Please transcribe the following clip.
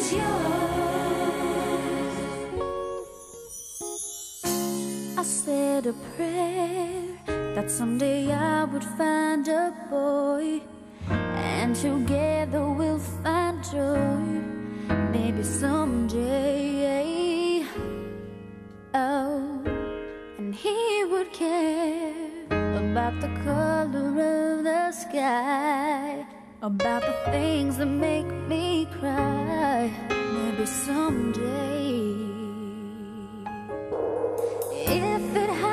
is yours. I said a prayer that someday I would find a boy, and together we'll find joy. Maybe someday, oh, and he would care about the color of the sky, about the things that make me cry. Maybe someday, if it